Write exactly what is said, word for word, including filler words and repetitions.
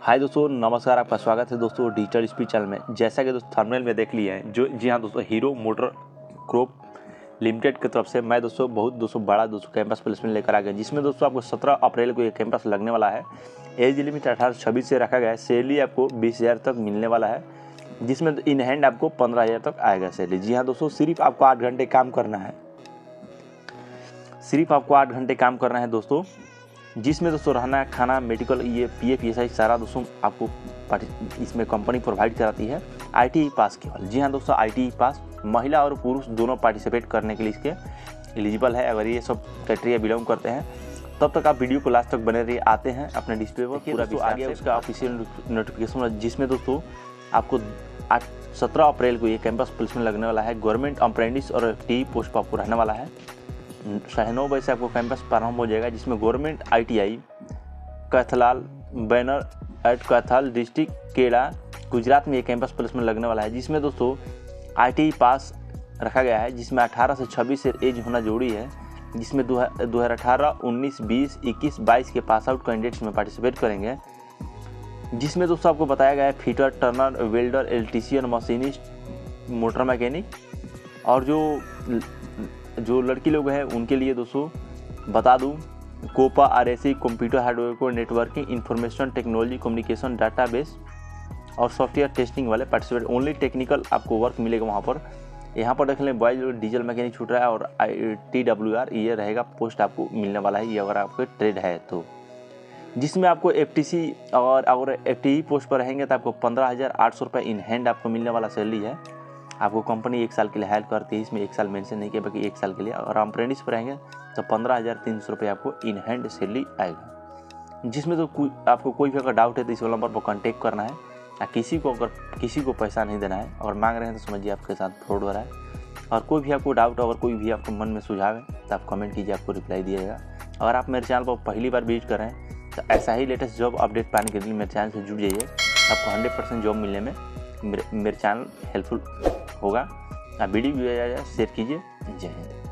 हाय दोस्तों, नमस्कार। आपका स्वागत है दोस्तों डिजिटल स्पीड चैनल में। जैसा कि दोस्तों थंबनेल में देख लिए हैं, जो जी हाँ दोस्तों, हीरो मोटर क्रॉप लिमिटेड की तरफ से मैं दोस्तों बहुत दोस्तों बड़ा दोस्तों कैंपस प्लेसमेंट लेकर आ गया, जिसमें दोस्तों आपको सत्रह अप्रैल को ये कैंपस लगने वाला है। एज लिमिट अठारह से छब्बीस से रखा गया है। सैलरी आपको बीस हज़ार तक मिलने वाला है, जिसमें इन हैंड आपको पंद्रह हज़ार तक आएगा सैलरी। जी हाँ दोस्तों, सिर्फ आपको आठ घंटे काम करना है सिर्फ आपको आठ घंटे काम करना है दोस्तों, जिसमें दोस्तों रहना, खाना, मेडिकल, ये पी एफ, ये सारी सारा दोस्तों आपको इसमें कंपनी प्रोवाइड कराती है। आई टी आई पास केवल। जी हाँ दोस्तों, आई टी आई पास महिला और पुरुष दोनों पार्टिसिपेट करने के लिए इसके एलिजिबल है। अगर ये सब क्राइटेरिया बिलोंग करते हैं तब तक आप वीडियो को लास्ट तक बने रहिए। आते हैं अपने डिस्प्ले पर पूरा दोस्तों आ गया उसका ऑफिशियल नोटिफिकेशन, जिसमें दोस्तों आपको आठ सत्रह अप्रैल को ये कैंपस प्लेसमेंट लगने वाला है। गवर्नमेंट अप्रेंटिस और टी पोस्ट पर आपको रहने वाला है। साढ़े नौ बजे से आपको कैंपस प्रारंभ हो जाएगा, जिसमें गवर्नमेंट आई टी आई कैथलाल banner at Kaithal district Kheda Gujarat में ये कैंपस प्लेसमेंट लगने वाला है, जिसमें दोस्तों आई टी आई पास रखा गया है, जिसमें अठारह से छब्बीस से एज होना जरूरी है। जिसमें दो हज़ार अठारह, उन्नीस, बीस, इक्कीस, बाईस के पास आउट कैंडिडेट्स में पार्टिसिपेट करेंगे। जिसमें दोस्तों आपको बताया गया है fitter, turner, welder, electrician, machinist, motor mechanic, और जो जो लड़की लोग हैं उनके लिए दोस्तों बता दूं, COPA, R S C, computer hardware को, networking, information technology, communication, database और सॉफ्टवेयर टेस्टिंग वाले पार्टिसिपेट। ओनली टेक्निकल आपको वर्क मिलेगा वहाँ पर। यहाँ पर देख लें, बॉयज डीजल मैकेनिक छूट रहा है, और आई टी डब्ल्यू आर ये रहेगा पोस्ट आपको मिलने वाला है, ये अगर आपके ट्रेड है तो। जिसमें आपको एफ टी सी और अगर एफ टी ई पोस्ट पर रहेंगे तो आपको पंद्रह हज़ार आठ सौ रुपये इन हैंड आपको मिलने वाला सैलरी है। आपको कंपनी एक साल के लिए हायर करती है, इसमें एक साल मेंशन नहीं किया, बाकी एक साल के लिए। और अप्रेंटिस पर रहेंगे तो पंद्रह हज़ार तीन सौ रुपये आपको इन हैंड सैलरी आएगा। जिसमें तो कोई आपको कोई भी अगर डाउट है तो इस नंबर पर कॉन्टेक्ट करना है। या किसी को अगर किसी को पैसा नहीं देना है और मांग रहे हैं तो समझिए आपके साथ फ्रॉड हो रहा है। और कोई भी आपको डाउट, अगर कोई भी आपको मन में सुझाव है तो आप कमेंट कीजिए, आपको रिप्लाई दिया जाएगा। अगर आप मेरे चैनल पर पहली बार विजिट कर रहे हैं तो ऐसा ही लेटेस्ट जॉब अपडेट पाने के लिए मेरे चैनल से जुड़ जाइए। आपको हंड्रेड परसेंट जॉब मिलने में मेरे मेरे चैनल हेल्पफुल होगा। आप वीडियो भी शेयर कीजिए। जय हिंद।